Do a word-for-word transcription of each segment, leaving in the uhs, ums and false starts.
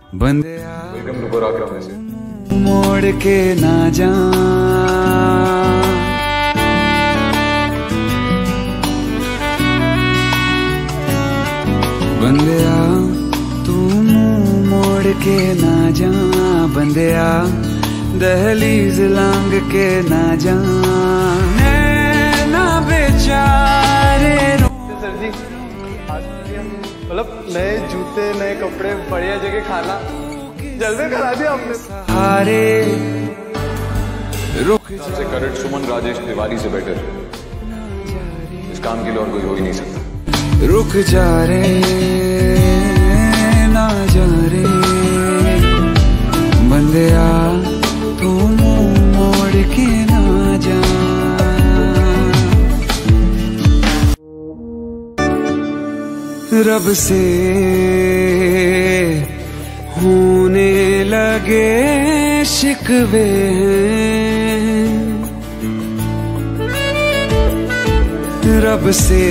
बंदे welcome to Parakram में से मोड़ के ना जा, बंदिया तू मुंह मोड़ के ना जा, बंदिया दहलीज लांग के ना जा, ना बेचारे। सर जी, मतलब नए जूते, नए कपड़े, बढ़िया जगह खाना, जलवे करा दिया आपने। हारे रुक सबसे करेक्ट सुमन राजेश तिवारी से बेटर इस काम के लिए और कोई हो ही नहीं सकता। रुक जा रे ना जा रे, बंदिया तू मुंह मोड़ के ना जा। रब से होने लगे शिकवे हैं, रब से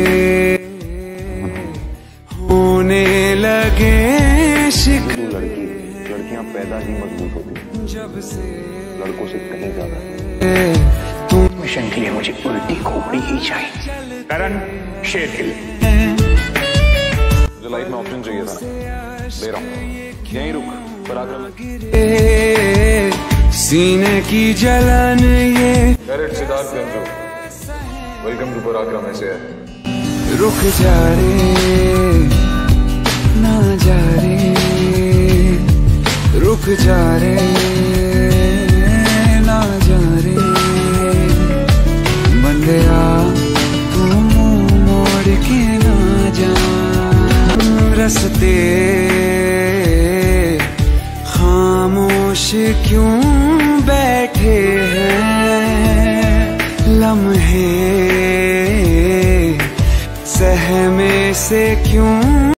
होने लगे शिकवे। लड़की लड़कियां पैदा ही मजबूत होती, जब से लड़कों से कहीं ज्यादा। तू मिशन के लिए मुझे उल्टी खोपड़ी ही चाहिए। करण शेरगिल, मुझे लाइफ में ऑप्शन चाहिए था, दे रहा हूँ, यहीं रुक। पराक्रम सीने की जलन ये correct Siddharth Ganju, welcome to Parakram में से रुक जा रे ना जा रे, रुक जा रे ना जा रे, बंदिया तू मुंह मोड़ के ना जा। रस्ते खामोश क्यों बैठे हैं, लम्हे सहमे से क्यों